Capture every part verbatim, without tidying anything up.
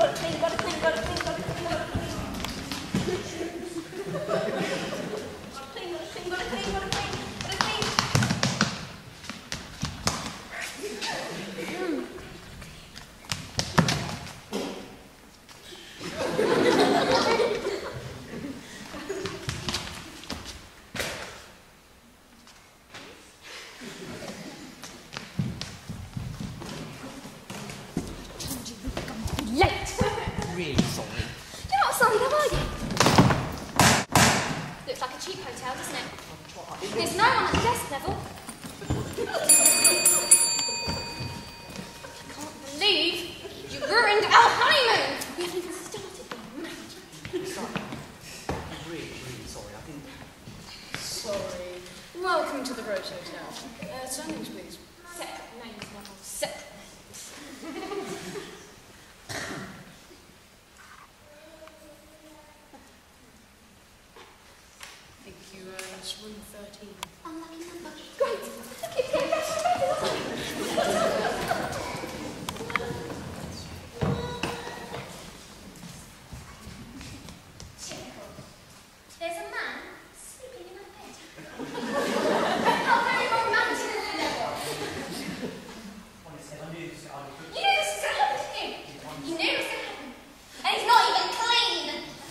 Gotta clean, gotta clean, gotta clean, gotta clean, gotta clean. Gotta clean, gotta clean, gotta clean, gotta clean, gotta clean. Late! Really sorry. You're not sorry, though, are you? Looks like a cheap hotel, doesn't it? There's no one at the desk, Neville. I can't believe you ruined our honeymoon! We haven't even started being married. Sorry. I'm really, really sorry. I think... Sorry. Welcome to the Rose Hotel. Uh, surnames, please. Separate names, Neville. Separate names. I think you, uh, it's room thirteen. Unlucky number. Great. Look, it's getting better and better, isn't it? Typical. There's a man sleeping in a bed. How very romantic, Neville. Honestly, I knew this was going to You knew this was going to happen, didn't you? You knew it was going to happen. And it's not even clean.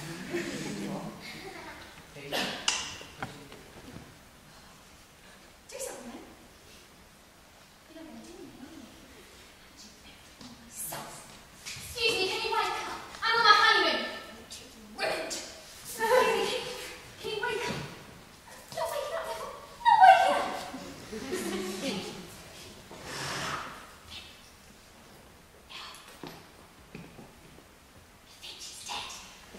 Do something, then. You're not going to do anything, are you? Do everything myself. Excuse me, can you wake up? I'm on my honeymoon. Ruined. Excuse me, can, can you wake up? Not waking up, Neville. Not waking up. I think she's dead.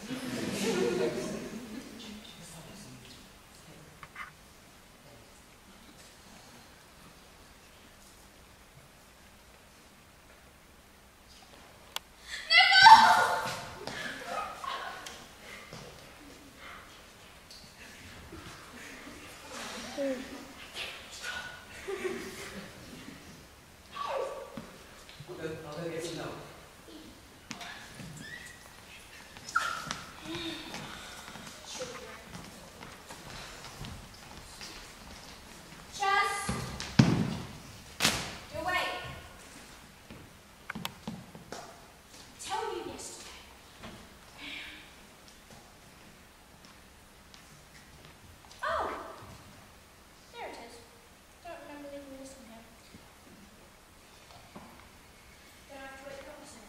I'll go, I'll go get some milk. Chas! You're awake. Tell you yesterday. Oh! There it is. Don't remember leaving this in here. Gonna have to wake up a second.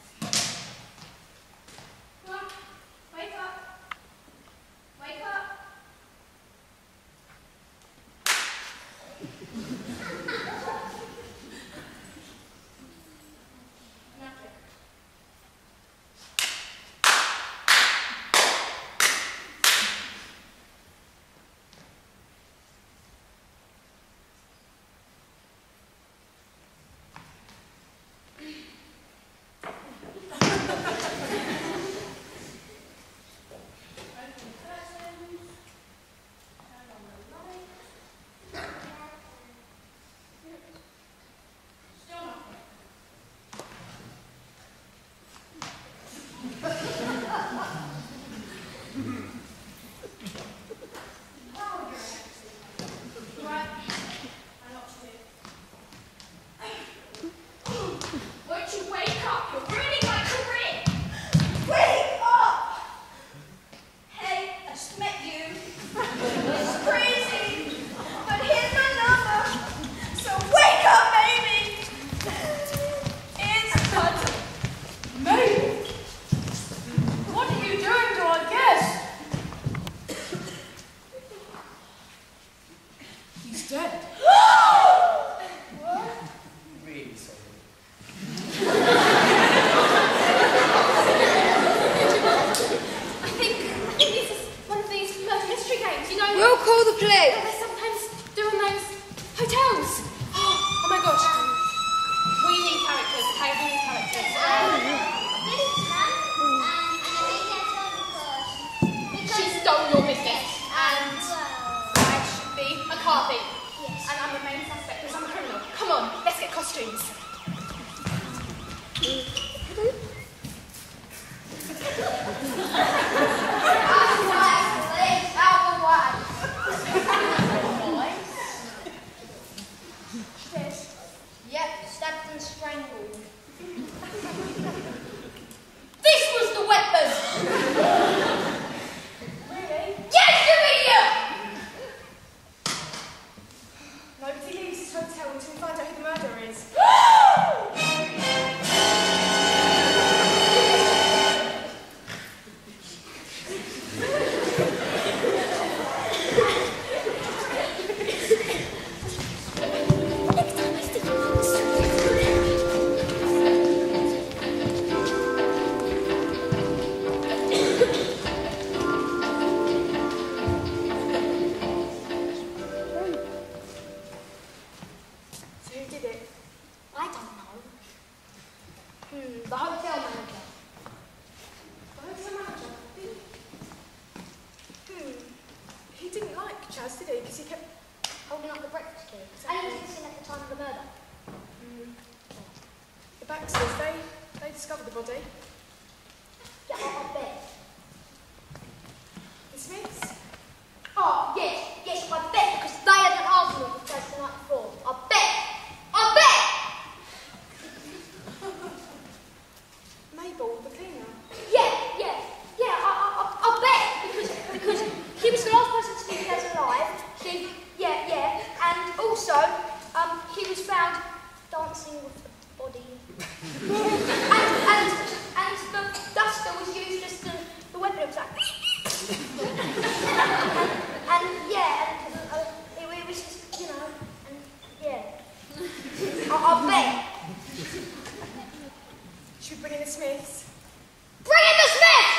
The hotel manager. The hotel manager? Hmm. He didn't like Chaz, did he? Because he kept Holding up the breakfast key. And he was missing at the time of the murder. Hmm. The Baxters, they, they discovered the body. Yeah, I, I bet. The Smiths? Oh, yes, yes, I bet, because they had an argument with Chaz the night before. I bet! I bet! Mabel, the cleaner. Yeah, yeah, yeah, I, I, I, I bet, because, because he was the last person to think Chaz alive. She, yeah, yeah, and also, um, he was found dancing with the body. and, and, and the duster was used as the, the weapon. It was like... and, and, yeah, and uh, it, it was just, you know, and, yeah. I, I bet. Should we bring in the Smiths? Bring in the Smith!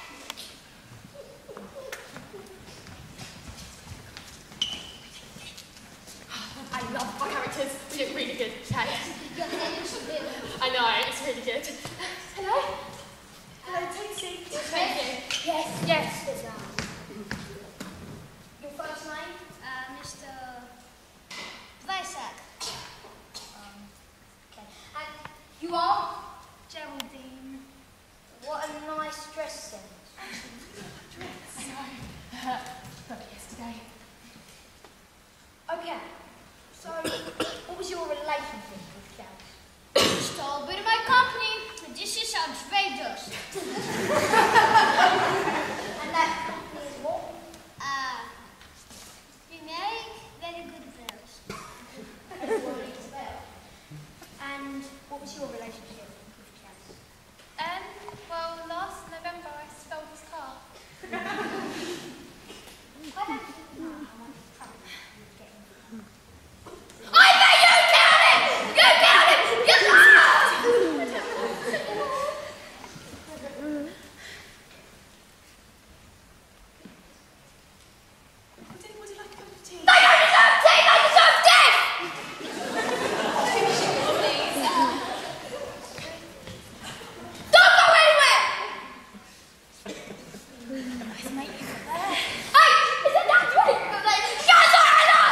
I love our characters. We look really good. Okay. I know, it's really good. Hello? Hello, take a seat. Thank you. Yes, yes. Sit down. Your first name? Uh, Mister Vysak. Um, okay. And you are? Geraldine. What a nice dress sense. I know. Got it yesterday. Okay. So, what was your relationship with Chaz? Stole a bit of my company. This is outrageous. And that company is what? Uh, we make very good bells. Everyone needs a bell. And what was your relationship with Chaz? Um, well, last November I stole his car. I don't think you know how much trouble you're getting. I bet you killed him! You killed him! You killed him! Would anybody like a cup of tea? They don't deserve tea! They deserve death! Don't go anywhere! Hey! Is it that way? Shut up!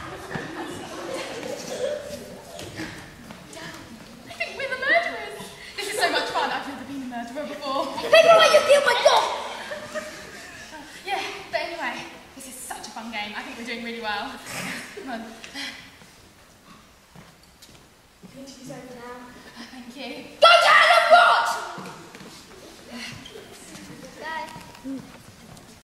I think we're the murderers. This is so much fun. I've never been a murderer before. People like you killed my dog! Yeah, but anyway, this is such a fun game. I think we're doing really well. Come on. The interview's over now. Thank you. Go down the rot! Bye.